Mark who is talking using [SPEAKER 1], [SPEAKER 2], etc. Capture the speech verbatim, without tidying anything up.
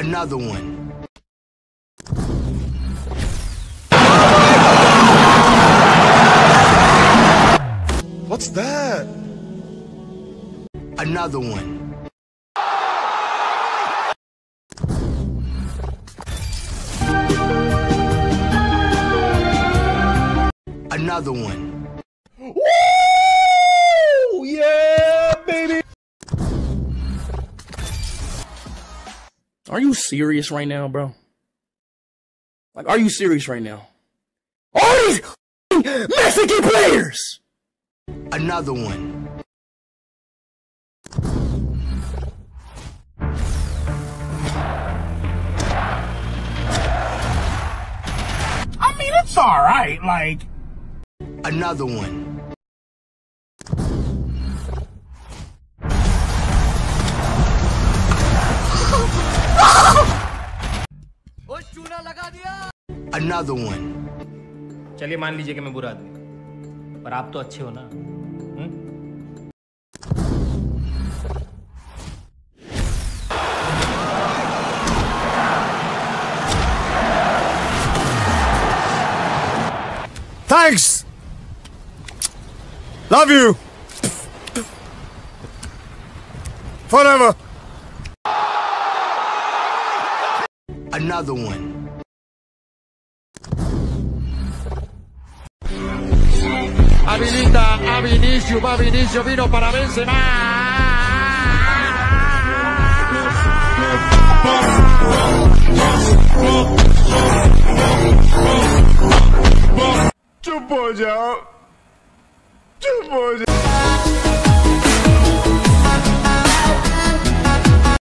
[SPEAKER 1] Another one.
[SPEAKER 2] What's that?
[SPEAKER 1] Another one. Another one.
[SPEAKER 2] Woo! Yeah, baby!
[SPEAKER 3] Are you serious right now, bro? Like, are you serious right now? All these Mexican players!
[SPEAKER 1] Another one.
[SPEAKER 4] I mean, it's alright, like...
[SPEAKER 1] Another one. Another one.
[SPEAKER 5] चलिए मान लीजिए कि मैं बुरा आदमी, पर आप तो अच्छे हो ना? हुँ?
[SPEAKER 2] Thanks! Love you! Forever!
[SPEAKER 1] Another one.
[SPEAKER 6] Habilita a Vinicius, va Vinicius, vino para Benzema.
[SPEAKER 2] Chupo ya. Chupo ya.